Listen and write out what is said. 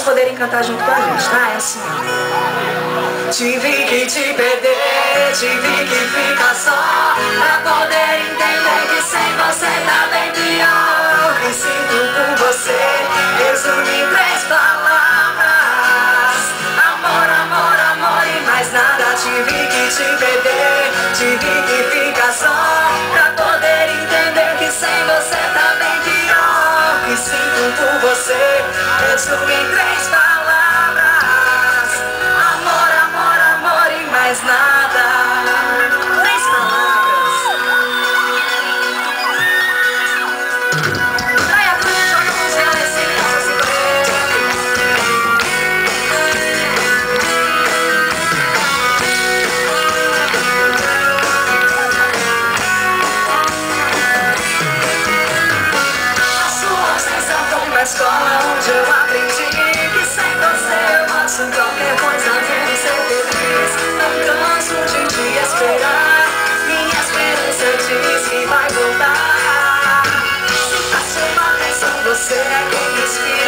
poderem cantar junto com a gente, tá? É assim. Tive que te perder, tive que ficar só pra poder entender que sem você tá bem pior. O que sinto por você resume em 3 palavras: amor, amor, amor e mais nada. Tive que te perder, tive que ficar só pra poder entender que sem você tá bem pior. O que sinto por você resume em 3 palavras: amor, amor, amor e mais nada. 3 palavras. Traia tudo, joga música nesse caso. A sua ausência foi uma escola onde eu aprendi que sem você eu faço qualquer coisa menos ser feliz. Não canso de te esperar, minha esperança diz que vai voltar. Se faz uma atenção, você é quem me inspira.